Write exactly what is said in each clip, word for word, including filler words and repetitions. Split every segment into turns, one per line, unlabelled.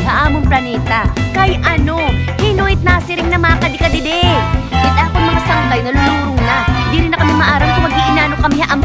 diha among planeta. Kay ano, hinuit na siring na mga kadikadide. Ita akong mga sangkay nalulurong na. Di rin na kami maaram kung mag-iinano kami haam.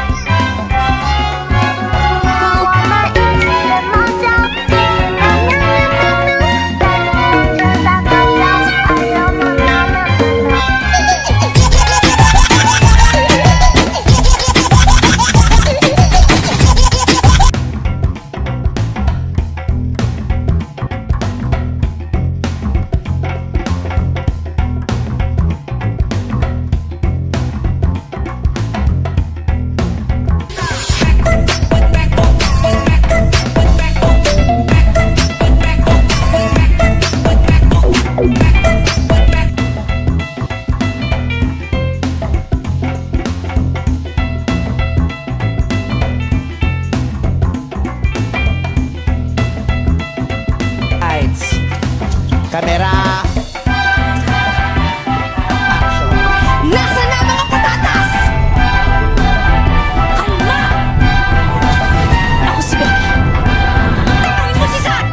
Kamera! Action!
Nasaan na mga patatas? Hala! Ako si Becky. Tanungin mo si Zach!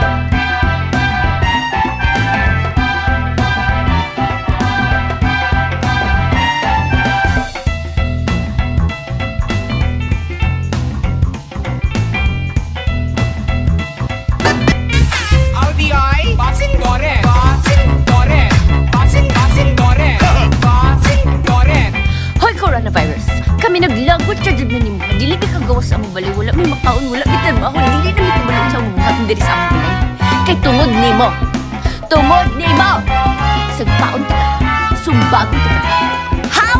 Kami naglagwat siya dyan na ni mga. Dili ka kagawas sa among balay. Wala may makaon, wala may trabaho. Dili na may kabalon sa among mga diri sa among balay. Kay tungod ni mo. Tungod ni mo! Sagpaon ka. Sumbagon ka. How